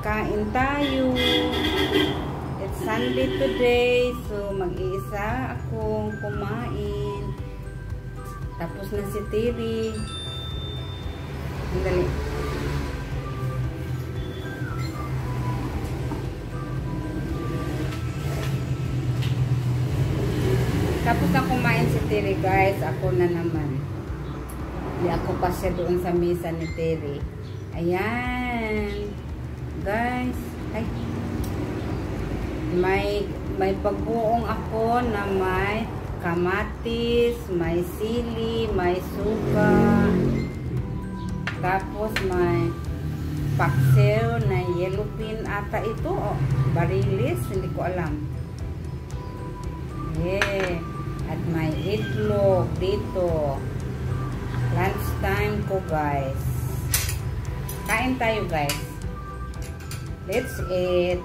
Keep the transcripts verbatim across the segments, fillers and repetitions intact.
Kain tayo. It's Sunday today. So, mag-iisa akong kumain. Tapos na si Terry. Ang dali. Tapos na kumain si Terry, guys. Ako na naman. Hindi ako pa siya doon sa mesa ni Terry. Ayan. Guys. Ay. May, may pagbuong ako na may kamatis, may sili, may suka. Tapos may paksiw na yellow pin ata ito. Oh, barilis. Hindi ko alam. Yeah. At may itlog dito. Lunch time ko, guys. Kain tayo, guys. Let's eat.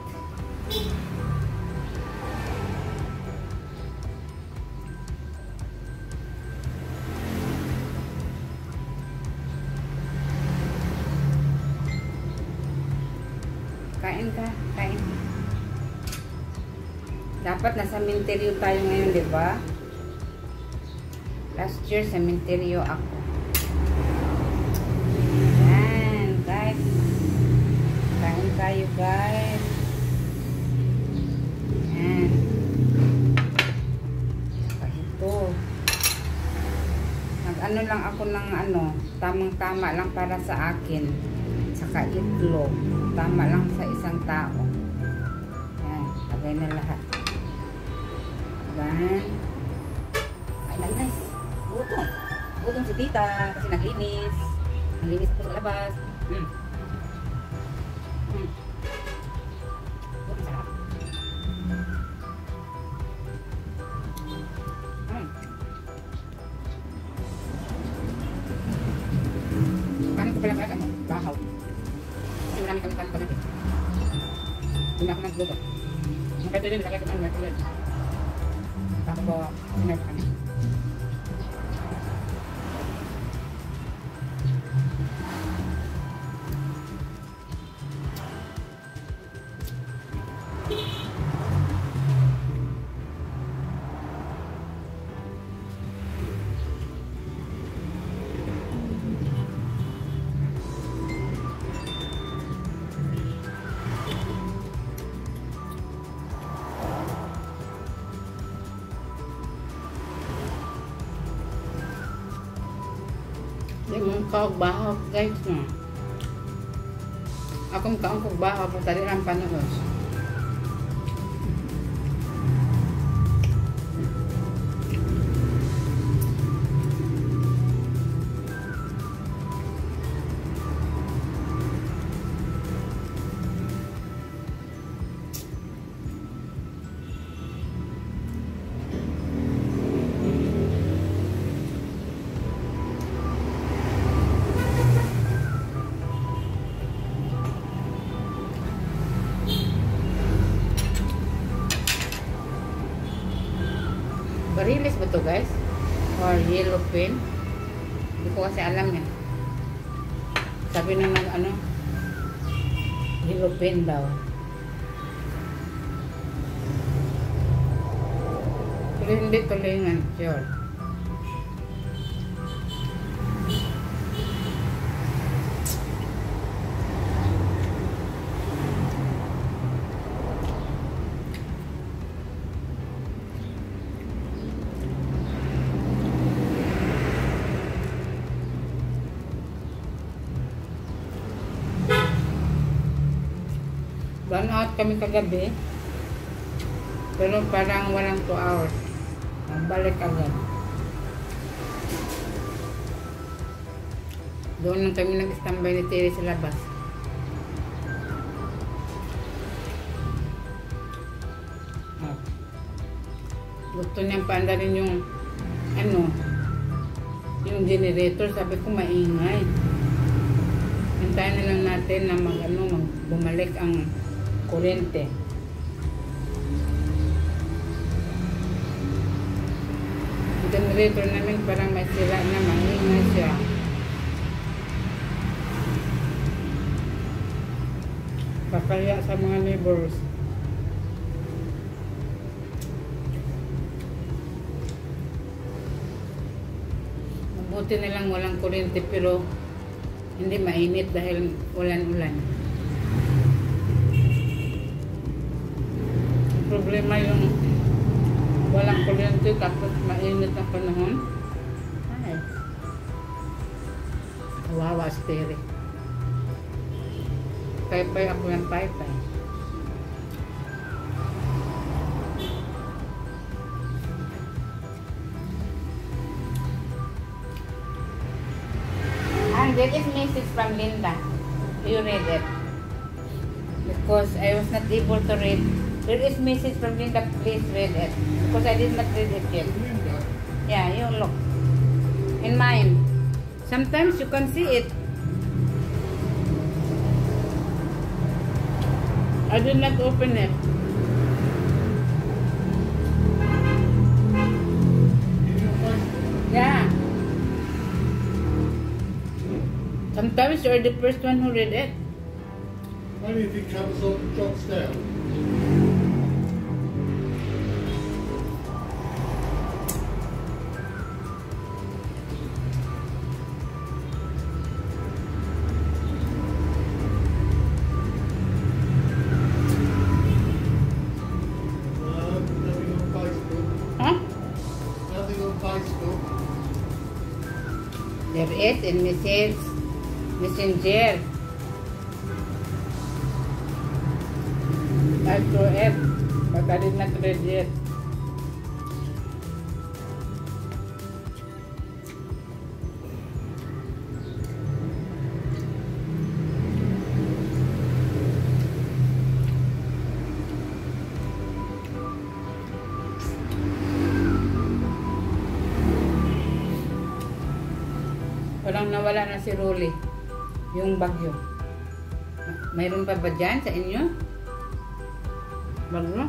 Kain ka, kain. Dapat nasa cemetery tayo ngayon, di ba? Last year, cemetery ako. Ayan, guys. Kain tayo, guys. Ayan. Saka ito. Nag-ano lang ako ng ano, tamang-tama lang para sa akin. Saka itlog. Tama lang sa isang tao. Ayan, lagay na lahat. Ayan. Ay, lang, guys. Gutom. Gutom si tita kasi naglinis. Naglinis po sa labas. Hmm. Hmm. Gutom sarap. Hmm. Kanin ko pala kaya ano? Bahaw. Kasi marami kami kanin pagdating. Hindi ako nagluto. Ang kaya din, nilagay ko ng microwave. Tapos ko, sinay ko kami. Yung kaog bahaw, guys, no? Akong kaong kog bahaw po tali lang panuos. Barilis ba to, guys? Or yellow pin? Hindi ko kasi alam yan. Sabi na ng ano, yellow pin daw. Pero hindi tulingan, sure. Run out kami kagabi. Pero parang walang two hours. Balik agad. Doon lang kami nag-standby ni Terry sa labas. Oh. Gusto niyang paanda rin yung ano, yung generator. Sabi ko maingay. Hintayin na lang natin na mag, ano, mag bumalik ang kuryente. Ang generator namin parang may sira na, maingay siya. Kakaya sa mga neighbors. Mabuti na lang walang kuryente pero hindi mainit dahil ulan-ulan. Problema yung walang kuryente tapos mainit ang panahon. Ay. Kawawa si Terry. Pay-pay ako ng pay-pay. And there is message from Linda. You read it. Because I was not able to read. There is message from Linda. Please read it. Because I did not read it yet. Yeah, you look. In mine. Sometimes you can see it. I did not open it. Yeah. Sometimes you're the first one who read it. Only if it comes up and drops down. Uh, nothing on Facebook. Huh? Nothing on Facebook. There is in message. Messenger. I saw it, but I did not read it. Walang nawala na si Rolly. Yung bagyo. Mayroon pa ba dyan sa inyo? Bagyo?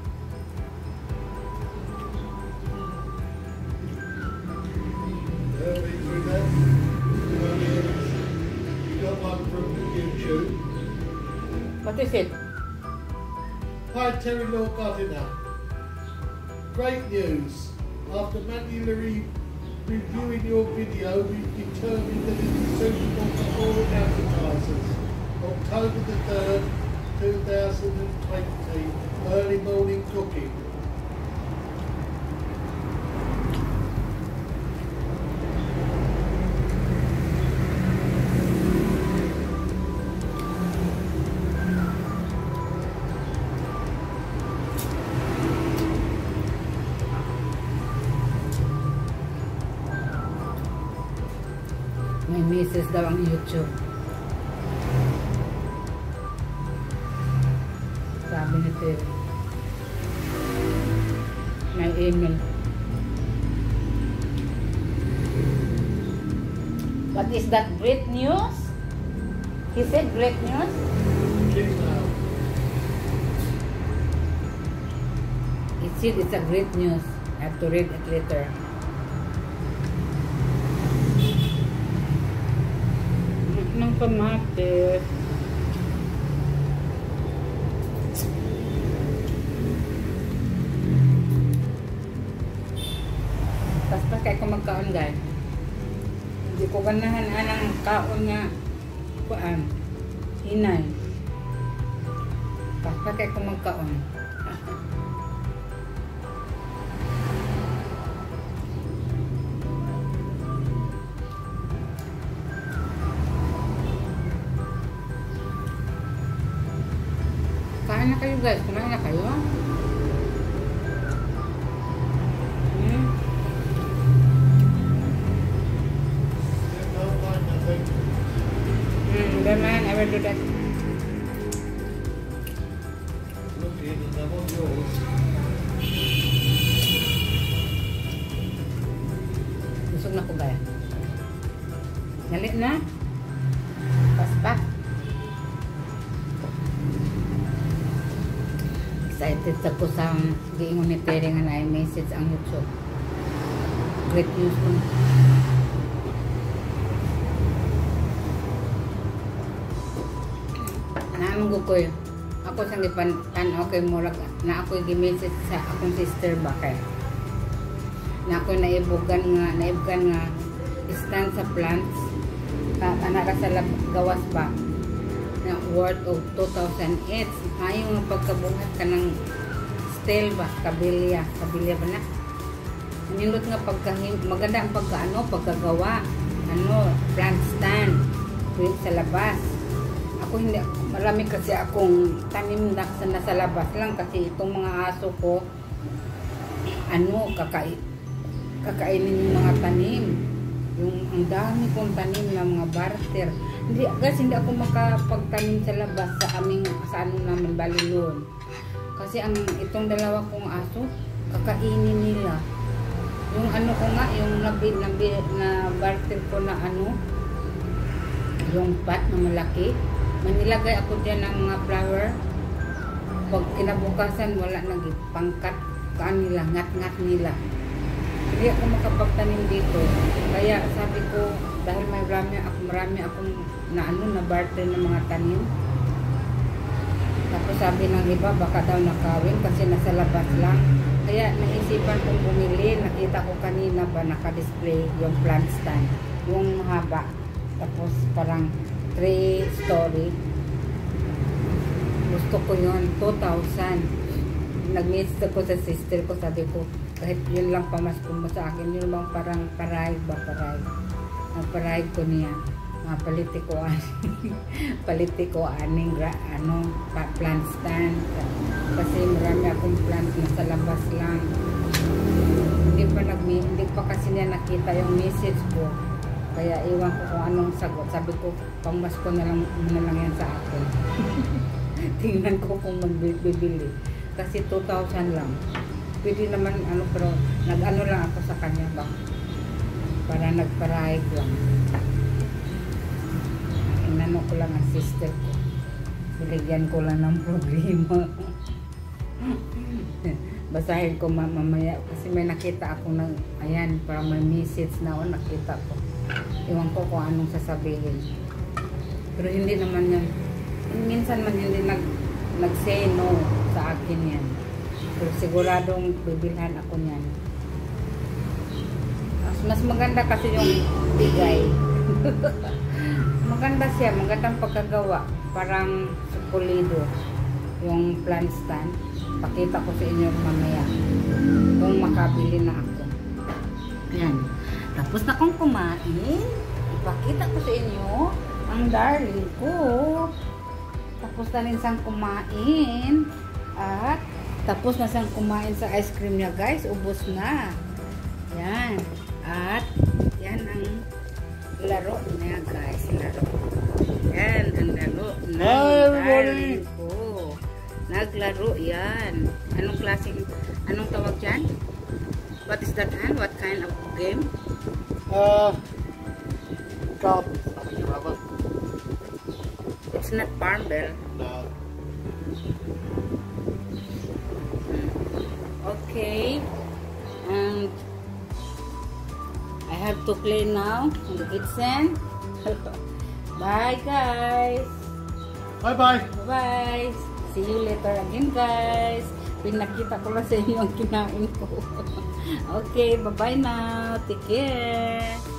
You got one from YouTube. What is it? Hi Terry Law Gardiner. Great news. After manually reviewing your video, we've determined that it is suitable for all advertisers. October the third, two thousand twenty, early morning cooking. May misis daw ang YouTube. Sabi ni Terry. May email. What is that? Great news? He said great news? Gmail. He said it's a great news. I have to read it later. Ng kamatis. Tapos kaya ko magkaon guys. Hindi ko ganahan anang kaon nga kuan. Hinay. Tapos kaya ko magkaon. Kain na kayo guys, kumain na kayo. Hmm. Don't find nothing. Hmm, never mind, I will do that. Looking and I'm on yours. Busog na ko ba? Nalit na? Paspak. Excited sa ko sa giingon ni Terry nga na message ang YouTube. Great news po. Na naman ko ko ako sang gipan tan okay murag na ako gi-message sa akong sister ba kay na ako naibugan nga naibugan nga stand sa plants ta ana ka sa gawas ba na worth of two thousand eight ayo nga pagkabuhat ka ng style ba kabilya kabilya ba na nindot nga pagka maganda ang pagkaano pagkagawa ano plant stand sa labas. Ako hindi, marami kasi akong tanim na sa nasa labas lang kasi itong mga aso ko ano, kakai kakainin yung mga tanim. Yung ang dami kong tanim na mga barter. Hindi, guys, hindi ako makapagtanim sa labas sa aming, sa ano namin, balilon. Kasi ang itong dalawa kong aso, kakainin nila. Yung ano ko nga, yung nabi, nabi, na barter ko na ano, yung pot na malaki, manilagay ako dyan ng mga flower. Pag kinabukasan wala nang pangkat kaan nila, ngat-ngat nila. Hindi ako makapagtanim dito. Kaya sabi ko, dahil may marami ako, marami akong na ano, na barter ng mga tanim. Tapos sabi ng iba, baka daw nakawin kasi nasa labas lang. Kaya naisipan kong bumili, nakita ko kanina ba naka-display yung plant stand, yung mahaba. Tapos parang three story. Gusto ko yun, two thousand. Nag-message ako sa sister ko, sabi ko, kahit yun lang pamasko mo sa akin, yun bang parang parayag ba, parayag. Ang parayag ko niya, mga paliti ko, paliti ko aning, ano, plant stand. Kasi marami akong plant na sa labas lang. Hindi pa, nag hindi pa kasi niya nakita yung message ko. Kaya iwan ko kung anong sagot. Sabi ko, pangmasko na lang, na lang yan sa akin. Tingnan ko kung magbibili. Kasi two thousand lang. Pwede naman, ano, pero nag-ano lang ako sa kanya ba? Para nagparahig lang. Inano ko lang ang sister ko. Biligyan ko lang ng problema. Basahin ko mamaya. Kasi may nakita ako na, ayan, parang may message na o nakita ko. Iwan ko kung anong sasabihin. Pero hindi naman yan. Minsan man hindi nag, nag-say no sa akin yan. Pero siguradong bibilhan ako niyan. Mas, mas maganda kasi yung bigay. Maganda siya. Magandang pagkagawa. Parang sukulido. Yung plant stand. Pakita ko sa inyo mamaya. Kung makabili na ako. Yan. Tapos na kong kumain, ipakita ko sa inyo ang darling ko. Tapos na rin siyang kumain. At tapos na siyang kumain sa ice cream niya, guys. Ubos na. Yan. At yan ang laro niya, guys. Laro. Yan ang laro ng darling ko. Naglaro yan. Anong klaseng, anong tawag dyan? What is that, Han? What kind of game? Uh, garden something or other. It's not Farmville. No. Okay. And I have to play now in the kitchen. Bye, guys. Bye-bye. Bye-bye. See you later again, guys. Pinakita ko lang sa inyo ang kinain ko. Okay, bye-bye now. Take care.